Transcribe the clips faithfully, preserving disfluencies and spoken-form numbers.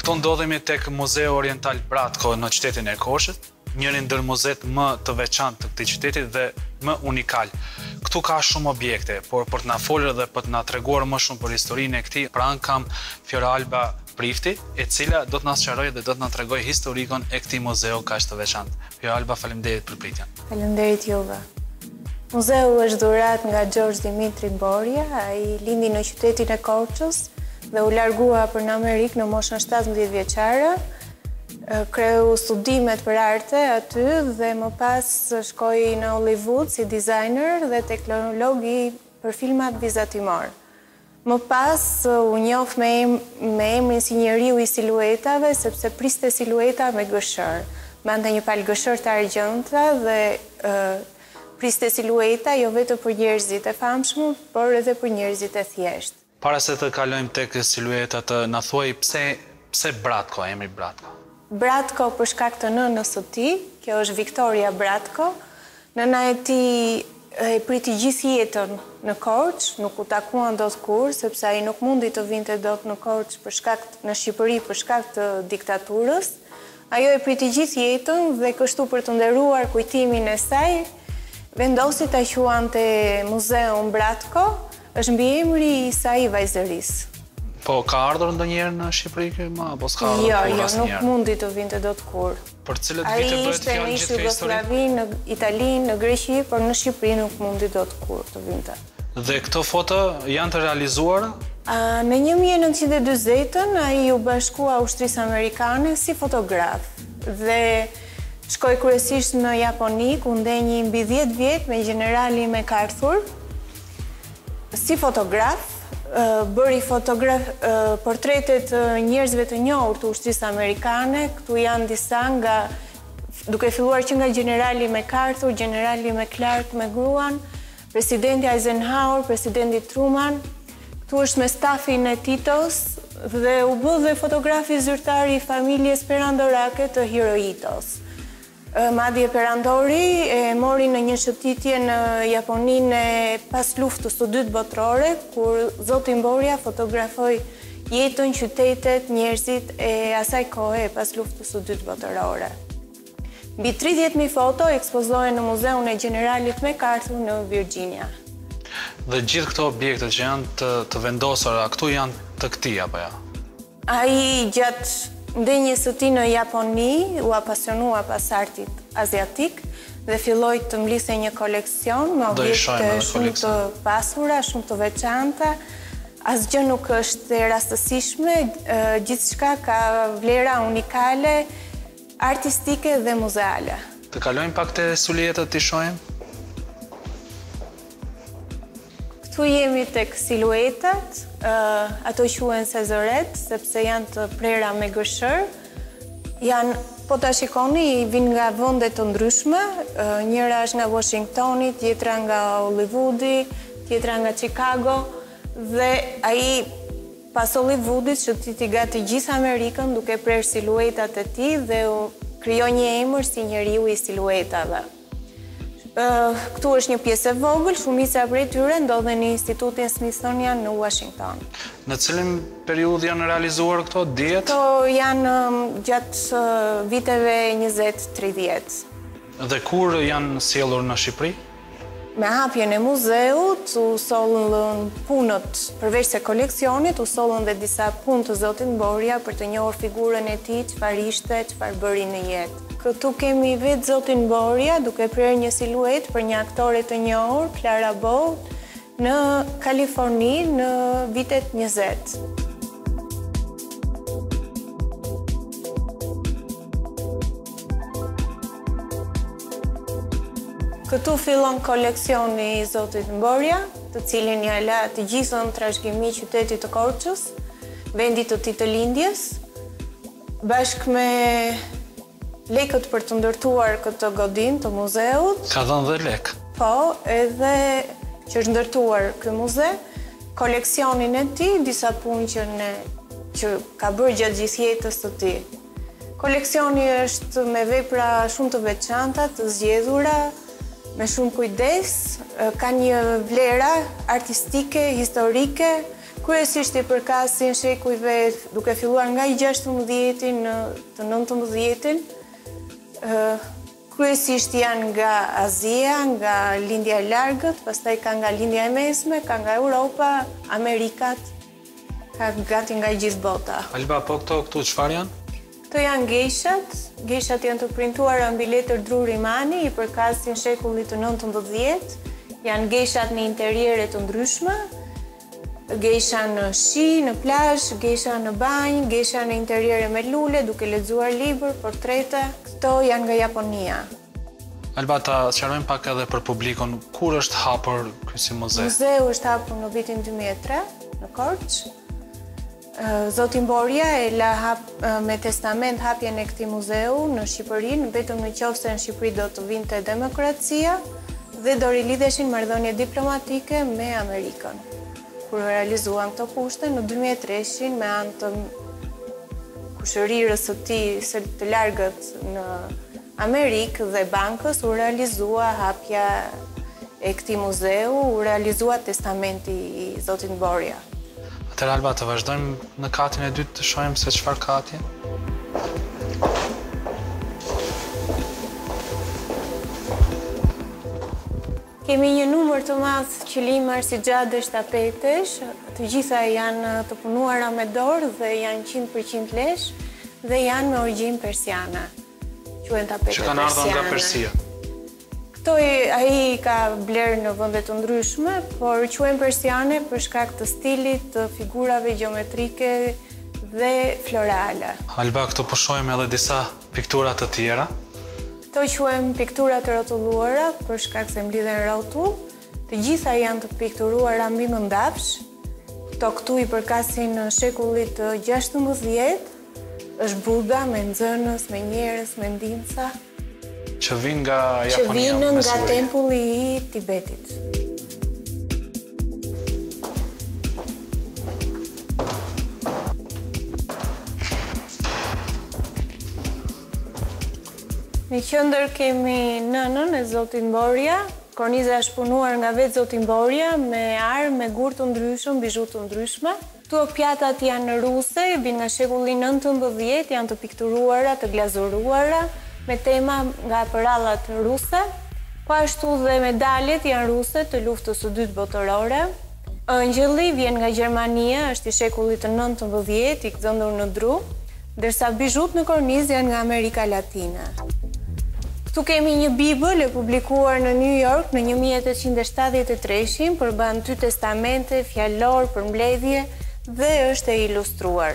Këto ndodhemi tek Muzeu Oriental Bratko në qytetin e Korçët, njërin ndër muzeet më të veçantë të këtij qyteti dhe më unikal. Këtu ka shumë objekte, por për të na folur dhe për të na treguar më shumë për historinë e këtij, pranë kam Fioralba Prifti, e cila do të na sqarojë dhe do të na tregojë historikun e këtij muzeu kaq të veçantë. Fioralba, faleminderit për pritjen. Faleminderit juve. Muzeu është dhuratë nga Gjorzh Dimitri Borja, ai lindi në qytetin e Korçës dhe u largua për në Amerikë në moshën shtatëmbëdhjetë vjeçare. Kreu studimet për arte aty dhe më pas shkoi në Hollywood si designer dhe teknolog për filmat vizatimor. Më pas u njoh me, me emrin si njeriu i siluetave sepse priste silueta me gëshër. Mbante një palë gëshër të argjënta dhe uh, priste silueta jo vetëm për njerëzit e famshëm, por edhe për njerëzit e thjeshtë. Para se të kalojmë tek siluetat, na thuaj pse pse Bratko, emri Bratko? Bratko për shkak të nënës së tij, kjo është Victoria Bratko. Nëna e tij e priti gjithë jetën në Korçë, nuk u takuan dot kur, sepse ai nuk mundi të vinte dot në Korçë për shkak në Shqipëri për shkak të diktaturës. Ajo e priti gjithë jetën dhe kështu për të nderuar kujtimin e saj, vendosi ta quante Muzeun Bratko, është mbiemri i saj vajzërisë. Po, ka ardhur ndonjëherë në Shqipëri kjo ma, apo s'ka ardhur? Jo, jo, nuk mundi të vinte dot kur. Për cilët vite bëhet fjalë gjithë kjo histori? Ai ishte në Jugosllavi, në Itali, në Greqi, por në Shqipëri nuk mundi dot kur të vinte. Dhe këto foto janë të realizuara? Në një mijë e nëntëqind e dyzet ai u bashkua Ushtrisë Amerikane si fotograf dhe shkoi kryesisht në Japoni, ku ndenjë mbi dhjetë vjet me generalin MacArthur si fotograf. Bëri fotograf portretet njerëzve të njohur të Ushtrisë Amerikane. Këtu janë disa nga, duke filluar që nga generali MacArthur, generali McClark me gruan, presidenti Eisenhower, presidenti Truman. Këtu është me stafin e Titos dhe u bë dhe fotografi zyrtari i familjes perandorake të Hirohitos. Madje perandori e mori në një shëtitje në Japoninë pas luftës së dytë botërore, kur zoti Borja fotografoi jetën, qytetet, njerëzit e asaj kohe pas luftës së dytë botërore. Mbi tridhjetë mijë foto ekspozohen në Muzeun e Generalit MacArthur në Virginia. Dhe gjithë këto objekte që janë të, të vendosura, këtu janë të këtij apo jo? Ai gjatë ndenjës së tij në Japoni u apasionua pas artit aziatik dhe filloi të mblidhte një koleksion me objekte shumë të pasura, shumë të veçanta. Asgjë nuk është e rastësishme, gjithçka ka vlera unikale, artistike dhe muzeale. Të kalojmë pak te siluetat të shohim? Këtu jemi tek siluetat, ato quhen sezoret, sepse janë të prera me gëshër. Janë, po ta shikoni, vinë nga vende të ndryshme, njëra është nga Washingtoni, tjetra nga Hollywoodi, tjetra nga Chicago, dhe ai pas Hollywoodit shëtiti gati gjithë Amerikën duke prerë siluetat e tij dhe u krijoi një emër si njeriu i siluetave. Këtu është një pjesë e vogël, shumica prej tyre ndodhen në Institutin Smithsonian në Washington. Në cilin periudhë janë realizuar këto, dihet? Këto janë gjatë viteve njëzet tridhjetë. Dhe kur janë sjellur në Shqipëri? Me hapjen e muzeut, u sollën punët, përveç se koleksionit, u sollën dhe disa punë të zotit Borja për të njohur figurën e tij, çfarë ishte, çfarë bëri në jetë. Këtu kemi vetë zotin Borja duke prerë një siluet për një aktore të njohur, Clara Bow, në Kaliforni në vitet njëzet. Këtu fillon koleksioni i zotit Borja, të cilin ja la të gjithën trashëgimi qytetit të Korçës, vendit të tij të lindjes, bashkë me lekët për të ndërtuar këtë godin të muzeut. Ka dhënë dhe lek? Po, edhe që është ndërtuar ky muze, koleksionin e tij, disa punë që, ne, që ka bërë gjatë gjithë jetës së tij. Koleksioni është me vepra shumë të veçanta, të zgjedhura, me shumë kujdes, ka një vlera artistike, historike, Kryesisht i përkasin shekujve duke filluar nga i gjashtëmbëdhjetin në të nëntëmbëdhjetin. Kryesisht janë nga Azia, nga lindja e largët, pastaj ka nga lindja e mesme, ka nga Europa, Amerikat, ka gati nga gjithë bota. Alba, po këto këtu çfarë janë? Këto janë geishat. Geishat janë të printuara mbi letër dru rimani, i përkasin shekullit të nëntëmbëdhjet. Janë geishat në interiere të ndryshme, geisha në shi, në plazh, geisha në banjë, geisha në interiere me lule, duke lexuar libër, portrete. Këto janë nga Japonia. Alba, ta sqarojmë pak edhe për publikun, kur është hapur ky si muze? Muzeu është hapur në vitin dy mijë e tre në Korçë. Zoti Borja e la hap, me testament hapjen e këtij muzeu në Shqipërinë, vetëm në qoftë se në Shqipëri do të vinte demokracia dhe do rilidheshin marrëdhënie diplomatike me Amerikën. Kur realizuan këto kushte në dy mijë e tre me anë të kushërirës së tij së të largët në Amerikë dhe bankës, u realizua hapja e këtij muzeu, u realizua testamenti i zotit Borja. Atëherë Alba, të vazhdojmë në katin e dytë të shohim se çfarë ka atje. Kemi një numër të madh qëllimar si xhadesh, tapetesh, të gjitha janë të punuara me dorë dhe janë njëqind përqind lesh dhe janë me origjinë persiane. Quhen tapete persiane. Që kanë ardhur nga Persia. Këto ai ka blerë në vende të ndryshme, por quhen persiane për shkak të stilit, të figurave gjeometrike dhe florale. Alba, këtu po shohim edhe disa piktura të tjera. Këto quhen piktura të rrotulluara për shkak se mblidhen rrotull. Të gjitha janë të pikturuara mbi mëndafsh. Këto këtu i përkasin në shekullit të gjashtëmbëdhjet. Është Buda me nxënës, me njerëz, me ndinca. Që vinë nga Japonia. Që vinë nga tempulli i Tibetit. Në qendër kemi nënën e zotit Borja. Korniza është punuar nga vetë zoti Borja me arë, me gur të ndryshëm, bizhu të ndryshme. Këto pjatat janë ruse, vinë nga shekulli nëntëmbëdhjet, janë të pikturuara, të glazuruara, me tema nga përallat ruse. Po ashtu dhe medaljet janë ruse të luftës së dytë botërore. Ëngjëlli vjen nga Gjermania, është i shekullit të nëntëmbëdhjet, i gdhëndur në dru, ndërsa bizhut në kornizë janë nga Amerika Latine. Këtu kemi një Bibël e publikuar në New York në një mijë e tetëqind e shtatëdhjetë e tre, përmban dy testamente, fjalor, përmbledhje dhe është e ilustruar.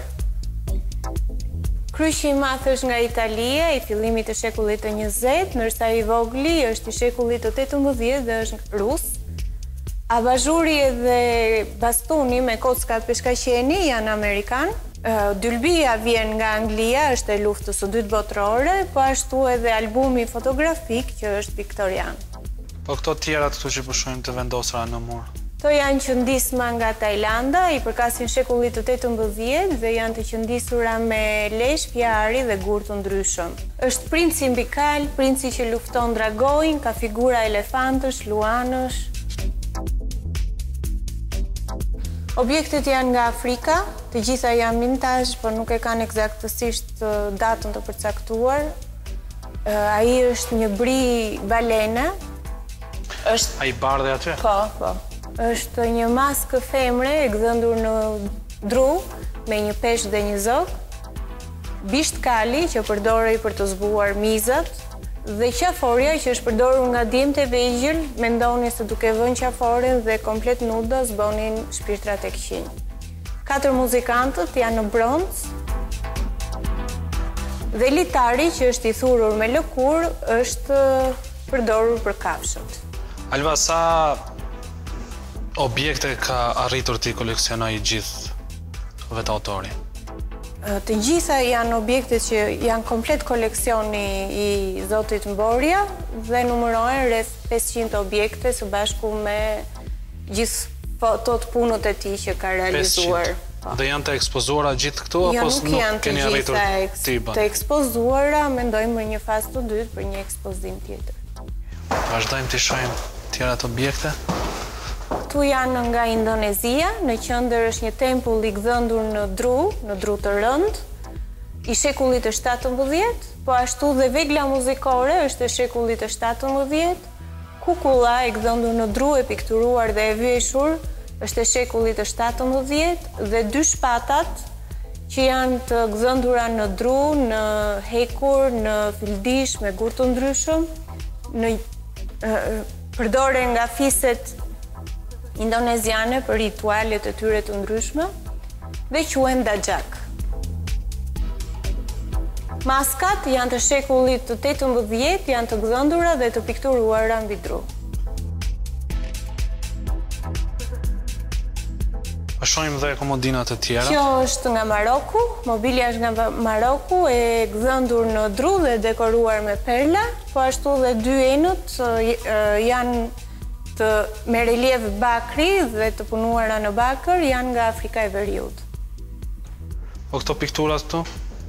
Kryqi i madh është nga Italia, i fillimit të shekullit të njëzet, ndërsa i vogli është i shekullit të tetëmbëdhjet dhe është rus. Abazhuri dhe bastuni me kockat peshkaqeni janë amerikan. Dylbia vjen nga Anglia, është e luftës së dytë botërore, po ashtu edhe albumi fotografik që është viktorian. Po këto tjerat këtu që po shohim të vendosura në mur. Këto janë qëndisma nga Tajlanda, i përkasin shekullit të tetëmbëdhjet dhe janë të qëndisura me lesh, fjari dhe gur të ndryshëm. Është princi mbikal, princi që lufton dragojnë, ka figura elefantësh, luanësh. Objektet janë nga Afrika, të gjitha janë mintazh, por nuk e kanë eksaktësisht datën të përcaktuar. Ai është një bri balene. Është ai bardhë aty? Po, po. Është një maskë femre e gdhëndur në dru me një peshk dhe një zog. Bisht kali që përdorej për të zbuar mizat. Dhe qaforja që është përdorur nga djemtë e vegjël, mendoni se duke vënë qaforen dhe komplet nudo zbonin shpirtrat e këqij. Katër muzikantët janë në bronz. Dhe litari që është i thurur me lëkurë është përdorur për kafshët. Alba, sa objekte ka arritur ti koleksionoj gjithë vetë autori? Të gjitha janë objekte që janë komplet koleksioni i zotit Borja dhe numërohen rreth pesëqind objekte së bashku me gjithë fotot punët e tij që ka realizuar. Dhe janë të ekspozuara gjithë këtu apo nuk keni arritur ti bën? Të ekspozuara, mendojmë për një fazë të dytë, për një ekspozim tjetër. Vazhdojmë të shohim tjerat objekte. Këtu janë nga Indonezia, në qendër është një tempull i gdhëndur në dru, në dru të rënd, i shekullit të shtatëmbëdhjetë, po ashtu dhe vegla muzikore është e shekullit të shtatëmbëdhjetë, kukulla e gdhëndur në dru e pikturuar dhe e vyeshur është e shekullit të shtatëmbëdhjetë dhe dy shpatat që janë të gdhëndura në dru, në hekur, në fildish, me gur të ndryshëm, në përdore nga fiset indoneziane për ritualet e tyre të ndryshme dhe quhen dajak. Maskat janë të shekullit të tetëmbëdhjetë, janë të gdhëndura dhe të pikturuara mbi dru. A shohim dhe komodinat e tjera? Kjo është nga Maroku, mobilja është nga Maroku, e gdhëndur në dru dhe dekoruar me perla, po ashtu dhe dy enët janë të me relief bakri dhe të punuara në bakër janë nga Afrika e Veriut. Po këto pikturat këtu?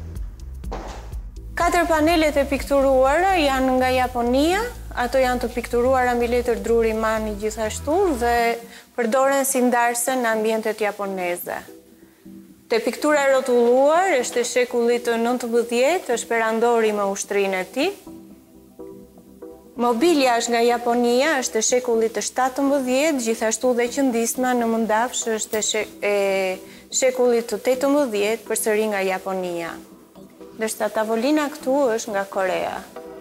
Katër panelet e pikturuara janë nga Japonia, ato janë të pikturuara mbi letër druri mani gjithashtu dhe përdoren si ndarse në ambientet japoneze. Te piktura rrotulluar është e shekullit të nëntëmbëdhjetë, është perandori me ushtrinë e tij. Mobilja është nga Japonia, është e shekullit të shtatëmbëdhjetë, gjithashtu dhe qëndisma në mëndafsh është e shekullit të tetëmbëdhjetë, përsëri nga Japonia. Ndërsa tavolina këtu është nga Korea.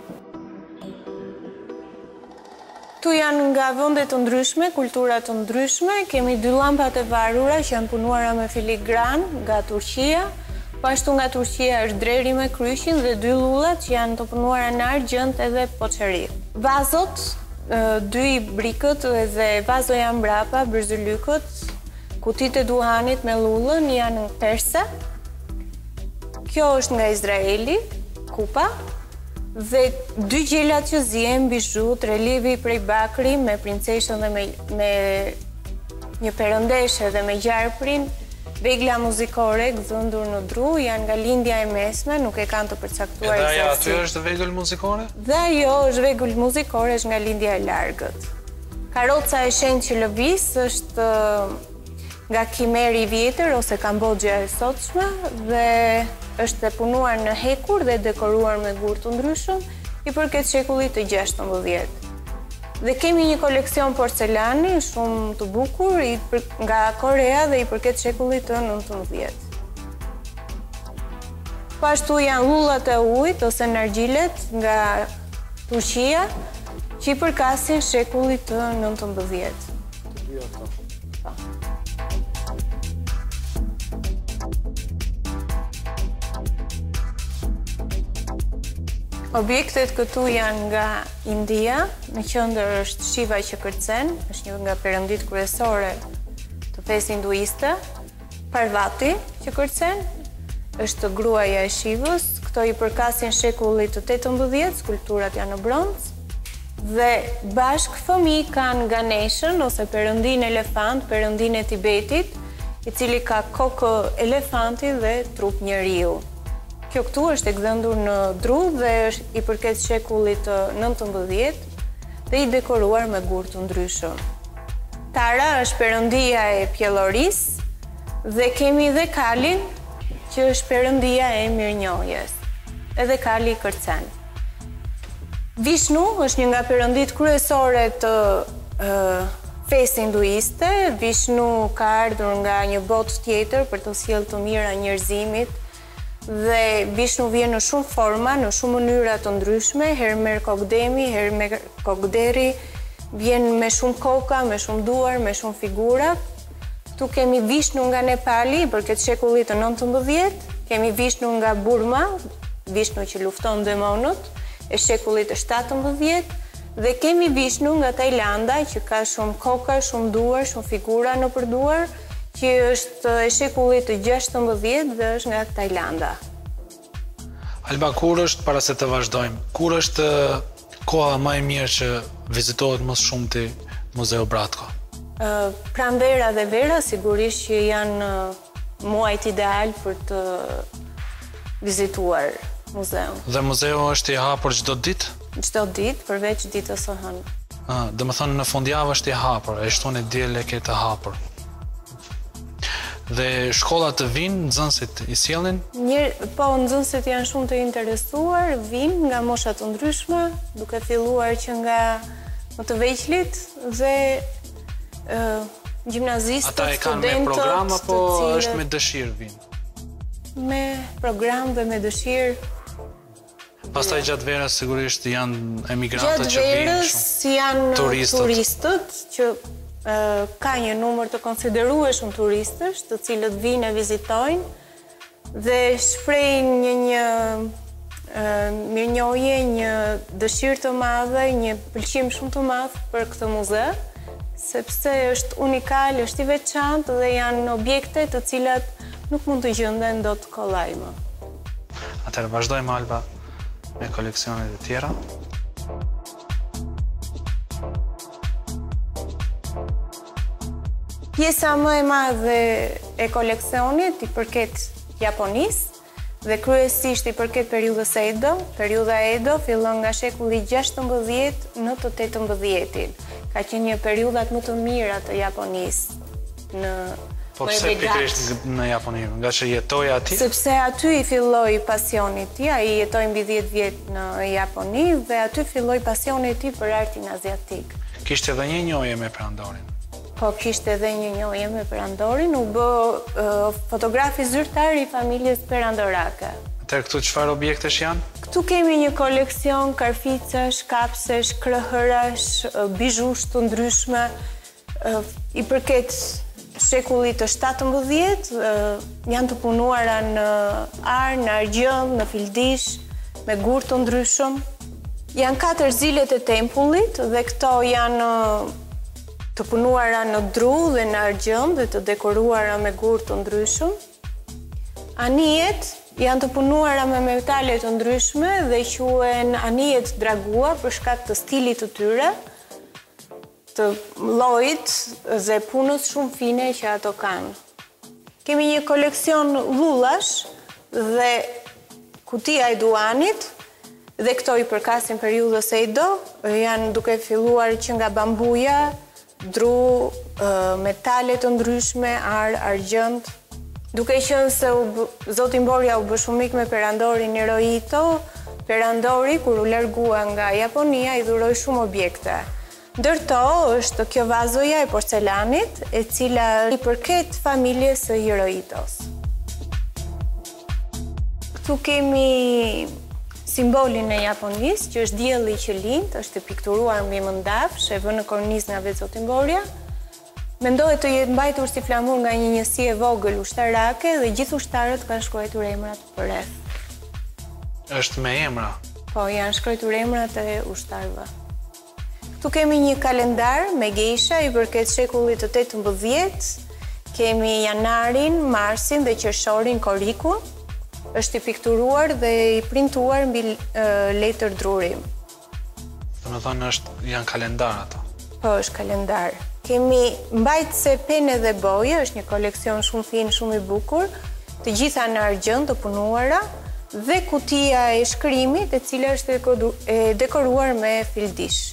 Tu janë nga vende të ndryshme, kultura të ndryshme, kemi dy llampat e varura që janë punuara me filigran nga Turqia, po ashtu nga Turqia është dreri me kryqin dhe dy lullat që janë të punuara në argjend edhe poçeri. Vazot, dy brikët dhe vazoja mbrapa, bërzylykët, kutit e duhanit me lullën janë perse. Kjo është nga Izraeli, kupa, dhe dy gjelat që zihen bizhut, relievi prej bakri me princeshën dhe me, me një perëndeshe dhe me gjarprin, vegla muzikore gdhëndur në dru, janë nga lindja e mesme, nuk e kanë të përcaktuar eksaktësisht. Edhe ajo aty është vegël muzikore? Dhe ajo është vegël muzikore, është nga lindja e largët. Karroca e shenjtë që lëviz është nga Kimeri i vjetër ose Kambodgja e sotshme dhe është e punuar në hekur dhe dekoruar me gur të ndryshëm, i përket shekullit të gjashtëmbëdhjetë. Dhe kemi një koleksion porcelani shumë të bukur nga Korea dhe i përket shekullit të nëntëmbëdhjetë. Po ashtu janë lullat e ujit ose nargjilet nga Turqia që i përkasin shekullit të nëntëmbëdhjetë. Të dy ato. Objektet këtu janë nga India, në qendër është Shiva që kërcen, është një nga perëndit kryesore të fesë hinduiste. Parvati që kërcen, është gruaja e Shivës, këto i përkasin shekullit të tetëmbëdhjetë, skulpturat janë në bronz, dhe bashk fëmijë kanë Ganeshën ose perëndin elefant, perëndin e Tibetit, i cili ka kokë elefanti dhe trup njeriu. Kjo këtu është e gdhëndur në dru dhe është i përket shekullit të nëntëmbëdhjetë dhe i dekoruar me gur të ndryshëm. Tara është perëndia e pjellorisë dhe kemi dhe Kalin që është perëndia e mirënjohjes. Edhe Kali kërcen. Vishnu është një nga perëndit kryesore të uh, fesë hinduiste. Vishnu ka ardhur nga një botë tjetër për të sjellë të mira njerëzimit. Dhe Vishnu vjen në shumë forma, në shumë mënyra të ndryshme, herë merr kokdemi, herë merr kokderi, vjen me shumë koka, me shumë duar, me shumë figura. Tu kemi Vishnu nga Nepali, për këtë shekullit të nëntëmbëdhjetë, kemi Vishnu nga Burma, Vishnu që lufton demonët, e shekullit të shtatëmbëdhjetë, dhe kemi Vishnu nga Tajlanda, që ka shumë koka, shumë duar, shumë figura në përduar, që është e shekullit të gjashtëmbëdhjetë dhe është nga Tajlanda. Alba, kur është, para se të vazhdojmë, kur është koha më e mirë që vizitohet më shumë të Muzeu Bratko? Pranvera dhe vera sigurisht që janë muajt ideal për të vizituar muzeun. Dhe muzeu është i hapur çdo ditë? Çdo ditë, përveç ditës së hënë. Dhe më thonë në fundjavë është i hapur, e shtunë e diel e ke të hapur. Dhe shkollat të vinë, nxënësit i sjellin? Njërë, po, nxënësit janë shumë të interesuar, vinë nga moshat të ndryshme, duke filluar që nga më të veçlit dhe uh, gjimnazistët, studentët... Ata e kanë me program, apo është me dëshirë vinë? Me program dhe me dëshirë. Pastaj gjatë verës sigurisht janë emigrantët që vinë shumë. Gjatë verës janë turistët, turistët që uh, ka një numër të konsiderueshëm turistësh, të cilët vinë e vizitojnë dhe shprejnë një një uh, mirënjohje, një dëshirë të madhe, një pëlqim shumë të madh për këtë muze, sepse është unikal, është i veçantë dhe janë objekte të cilat nuk mund të gjenden dot kollaj më. Atëherë vazhdojmë, Alba, me koleksionet e tjera. Pjesa më e madhe e koleksionit i përket Japonisë dhe kryesisht i përket periudhës Edo. Periudha Edo fillon nga shekulli gjashtëmbëdhjetë në të tetëmbëdhjetin. Ka qenë një periudhat më të mira të Japonisë në Po pse pikërisht në Japoni, nga që jetoj aty? Sepse aty i filloi pasioni i tij, ai jetoi mbi dhjetë vjet në Japoni dhe aty filloi pasioni i tij për artin aziatik. Kishte edhe një njohje me perandorin. Po, kishte edhe një njohje me perandorin, u bë uh, fotografi zyrtar i familjes perandorake. Atëherë këtu çfarë objektesh janë? Këtu kemi një koleksion karficash, kapsesh, krahërash, bizhush të ndryshme, uh, i përket shekullit të shtatëmbëdhjetë, janë të punuara në ar, në argjend, në fildish, me gur të ndryshëm. Janë katër zilet e tempullit dhe këto janë të punuara në dru dhe në argjend dhe të dekoruara me gur të ndryshëm. Anijet janë të punuara me metale të ndryshme dhe quhen anijet dragua për shkak të stilit të tyre, të llojit dhe punës shumë fine që ato kanë. Kemi një koleksion lullash dhe kutia e duanit, dhe këto i përkasin periudhës Edo, janë duke filluar që nga bambuja, dru, metale të ndryshme, ar, argjend. Duke qenë se Zoti Mborja u bë shumë mik me perandorin Hirohito, perandori kur u largua nga Japonia i dhuroi shumë objekte. Ndërto është kjo vazoja e porcelanit, e cila i përket familjes së Hirohitos. Këtu kemi simbolin e Japonisë, që është dielli që lind, është e pikturuar mbi mëndafsh, e vënë në kornizë nga vetë Zoti Mborja. Mendohet të jetë mbajtur si flamur nga një njësi e vogël ushtarake dhe gjithë ushtarët kanë shkruar emrat përreth. Është me emra? Po, janë shkruar emrat e ushtarëve. Tu kemi një kalendar me geisha i përket shekullit të tetëmbëdhjetë, kemi janarin, marsin dhe qershorin korikun, është i pikturuar dhe i printuar mbi uh, letër drurim. Do të thonë është janë kalendar ato. Po, është kalendar. Kemi mbajtëse pene dhe boje, është një koleksion shumë fin, shumë i bukur, të gjitha në argjend të punuara, dhe kutia e shkrimit, e cila është e dekoruar me fildish.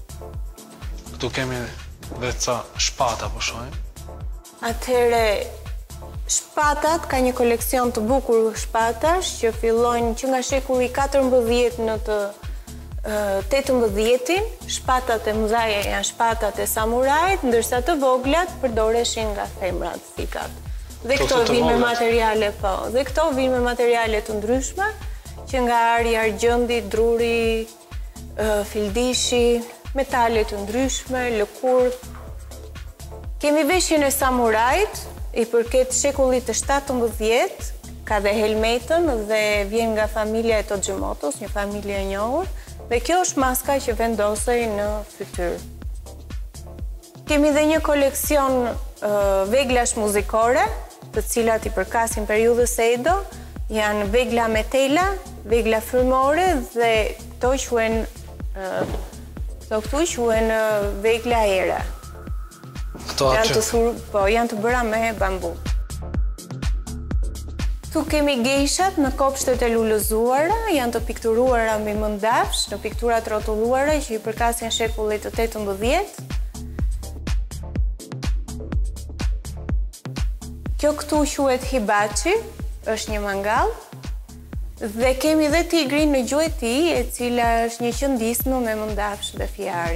Këtu kemi dhe ca shpata, po shohim. Atëhere, shpatat, ka një koleksion të bukur shpatash, që fillojnë që nga shekulli katërmbëdhjetë në të tetëmbëdhjetin, shpatat e mëdhaja janë shpatat e samurajt, ndërsa të voglat përdoreshin nga femrat, thikat. Dhe këto vinë me materiale, po, dhe këto vinë me materiale të ndryshme, që nga ari, argjendi, druri, fildishi, metale të ndryshme, lëkur. Kemi veshjen e samurajt, i përket shekullit të shtatëmbëdhjetë, ka dhe helmetën dhe vjen nga familja e Toximotos, një familje e njohur, dhe kjo është maska që vendosej në fytyrë. Kemi dhe një koleksion uh, veglash muzikore, të cilat i përkasin periudhës Edo, janë vegla me tela, vegla frymore dhe këto quhen uh, këto këtu quhen uh, vegla ere. Këto janë të thur, po, janë të bëra me bambu. Këtu kemi geishat në kopshtet e lullëzuara, janë të pikturuara mbi mëndafsh, në pikturat rrotulluara që i përkasin shekullit të tetëmbëdhjetë. Kjo këtu quhet hibachi, është një mangall. Dhe kemi dhe tigrin në gjuhë e tij, e cila është një qëndismë me mëndafsh dhe fjari.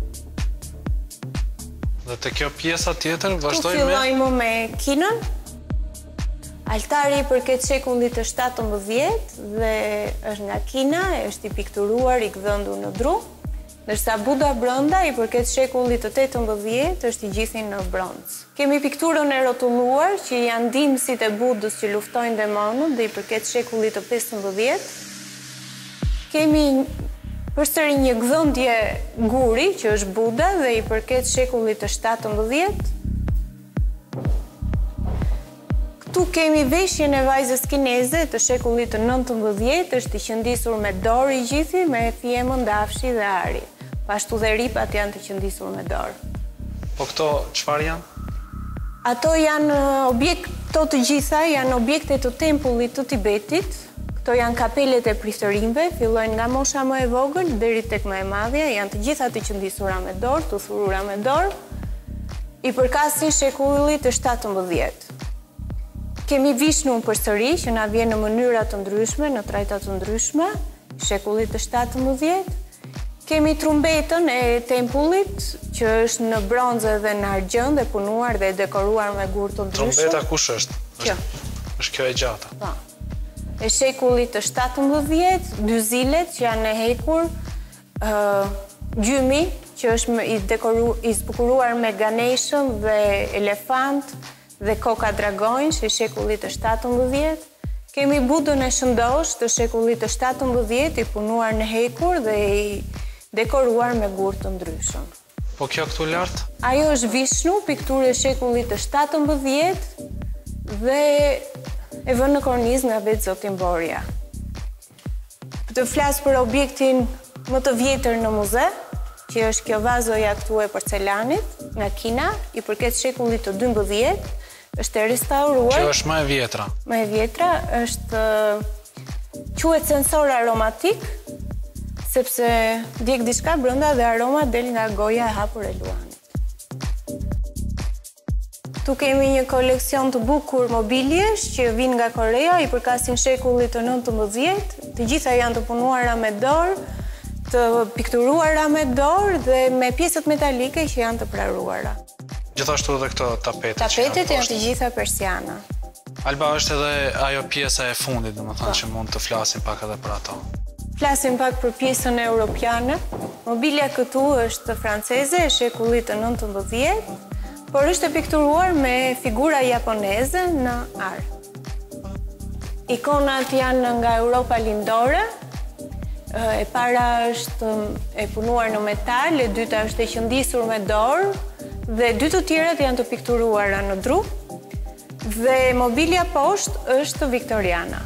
Dhe te kjo pjesa tjetër vazhdojmë me... Tu fillojmë me kinën. Altari i përket shekullit të shtatëmbëdhjetë dhe është nga kina, është i pikturuar i gdhëndur në dru, ndërsa Buda brenda i përket shekullit të tetëmbëdhjetë është i gjithë në bronz. Kemi pikturën e rrotulluar që janë ndihmësit e Budës që luftojnë demonët dhe i përket shekullit të pesëmbëdhjetë. Kemi përsëri një gdhëndje guri që është Buda dhe i përket shekullit të shtatëmbëdhjetë. Këtu kemi veshjen e vajzës kineze të shekullit të nëntëmbëdhjetë, është i qëndisur me dorë i gjithi, me fije mëndafshi dhe ari. Pashtu dhe ripat janë të qëndisur me dorë. Po këto çfarë janë? Ato janë objekte të gjitha, janë objekte të tempullit të Tibetit. Këto janë kapelet e prifërimve, fillojnë nga mosha më e vogël deri tek më e madhja, janë të gjitha të qëndisura me dorë, të thurura me dorë, i përkasin shekullit të shtatëmbëdhjetë. Kemi Vishnun përsëri që na vjen në mënyra të ndryshme, në trajta të ndryshme, shekullit të shtatëmbëdhjetë. Kemi trumbetën e tempullit, që është në bronzë dhe në argjën dhe punuar dhe dekoruar me gur të ndryshme. Trumbeta kush është? Kjo. Është kjo e gjata. Po. E shekullit të shtatëmbëdhjetë, dy zilet që janë e hekur, uh, gjymi që është i dekoru, i zbukuruar me Ganeshën dhe elefant dhe koka dragonjsh e shekullit të shtatëmbëdhjetë. Kemi Budën e shëndosh të shekullit të shtatëmbëdhjetë, i punuar në hekur dhe i dekoruar me gur të ndryshëm. Po kjo këtu lart? Ajo është Vishnu, pikturë e shekullit të shtatëmbëdhjetë dhe e vënë në kornizë nga vetë Zoti Mborja. Të flas për objektin më të vjetër në muze, që është kjo vazoja këtu e porcelanit nga Kina, i përket shekullit të dymbëdhjetë, është e restauruar. Kjo është më e vjetra. Më e vjetra është quhet sensor aromatik, sepse djeg diçka brenda dhe aroma del nga goja e hapur e luanit. Tu kemi një koleksion të bukur mobiljesh që vijnë nga Korea, i përkasin shekullit të nëntëmbëdhjetë, të gjitha janë të punuara me dorë, të pikturuara me dorë dhe me pjesët metalike që janë të praruara. Gjithashtu edhe këto tapetet. Tapetet janë të gjitha persiana. Alba, është edhe ajo pjesa e fundit, domethënë që mund të flasim pak edhe për ato. Flasim pak për pjesën europiane. Mobilja këtu është franceze e shekullit të nëntëmbëdhjetë, por është e pikturuar me figura japoneze në ar. Ikonat janë nga Europa lindore. E para është e punuar në metal, e dyta është e qëndisur me dorë, dhe dy të tjerat janë të pikturuara në dru, dhe mobilja poshtë është viktoriana.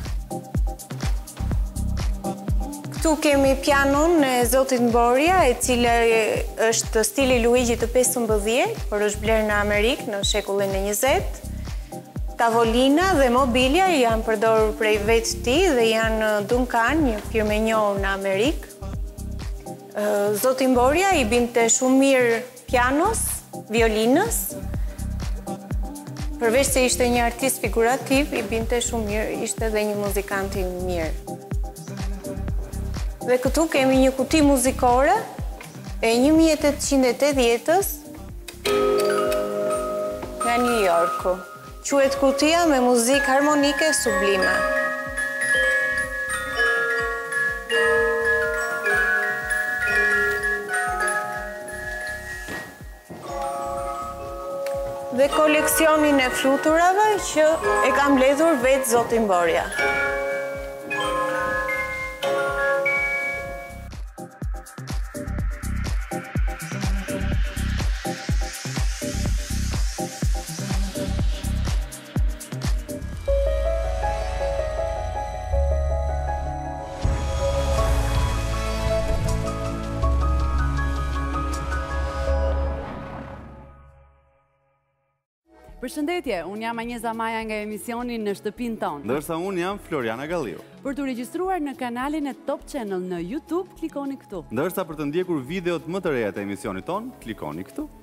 Këtu kemi pianon e Zotit Mborja, e cila është stili Luigi të pesëmbëdhjetë, por është blerë në Amerikë në shekullin e njëzet. Tavolina dhe mobilja janë përdorur prej vetë ti dhe janë Duncan, një firmë e njohur në Amerikë. Zoti Mborja i binte shumë mirë pianos, violinës. Përveç se ishte një artist figurativ, i binte shumë mirë, ishte dhe një muzikant i mirë. Dhe këtu kemi një kuti muzikore e një mijë e tetëqind e tetëdhjetës nga New Yorku. Quhet kutia me muzikë harmonike sublime. Dhe koleksionin e fluturave që e ka mbledhur vetë Zoti Mborja. Përshëndetje, unë jam Anjeza Maja nga emisioni Në shtëpinë tonë. Ndërsa unë jam Floriana Galliu. Për të regjistruar në kanalin e Top Channel në YouTube, klikoni këtu. Ndërsa për të ndjekur videot më të reja të emisionit tonë, klikoni këtu.